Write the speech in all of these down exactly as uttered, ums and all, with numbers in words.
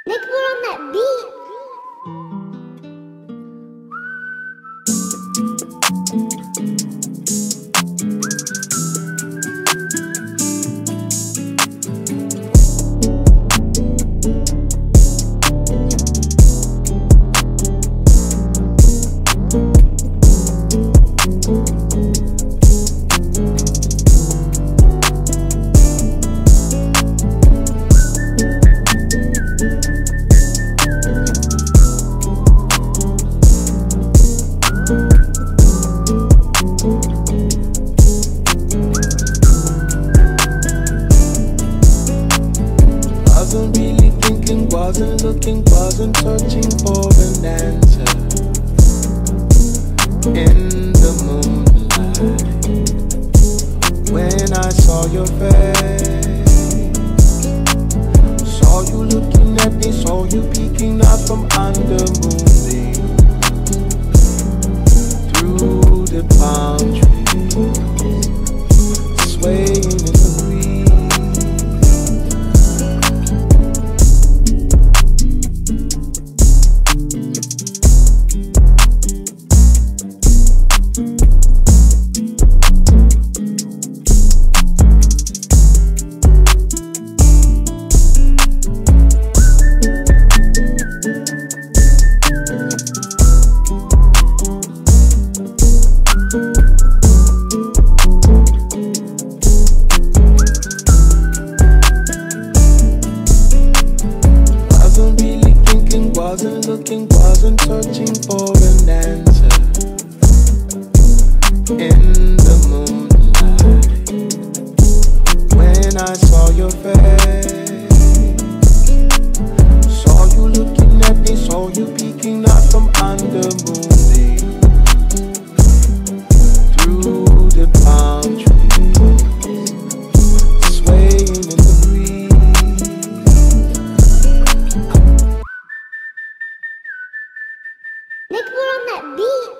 Nick, put on that beat. Wasn't really thinking, wasn't looking, wasn't searching for an answer. In the moonlight, when I saw your face, saw you looking at me, saw you peeking out from under moonbeams, through the palm trees, swaying in the breeze. Wasn't looking, wasn't searching for an answer. In the moonlight, when I saw your face, saw you looking at me, saw you peeking out from under moonbeams, through the palm trees, swaying in the breeze. Nick, put on that beat.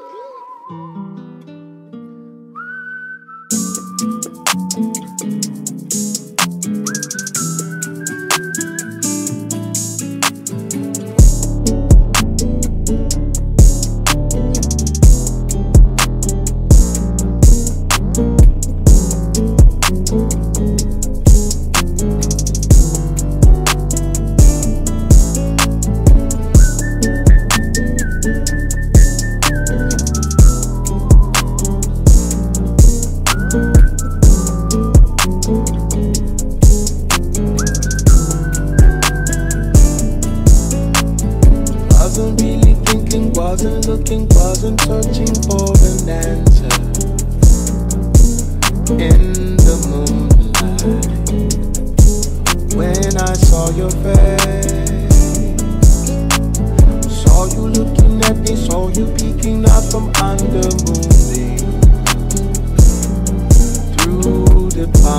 Wasn't really thinking, wasn't looking, wasn't searching for an answer. In the moonlight, when I saw your face, saw you looking at me, saw you peeking out from under moonbeams, through the